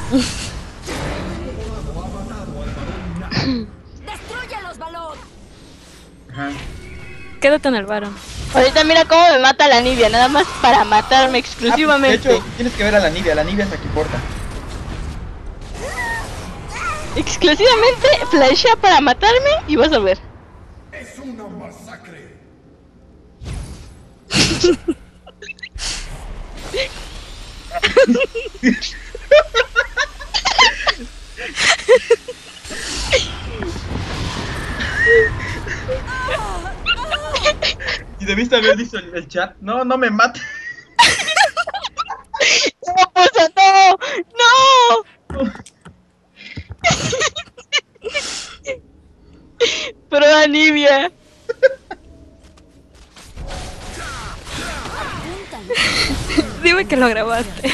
¡Destruye los balón! Ajá. Quédate en el varo. Ahorita mira cómo me mata la Nibia, nada más para matarme De exclusivamente. hecho, tienes que ver a la Nibia es la que importa. Exclusivamente flashea para matarme y vas a ver. Es una masacre. Y debiste haber visto el chat. No, no me mates. ¡No, Pozo, no! ¡No! Pero Anivia. Dime que lo grabaste.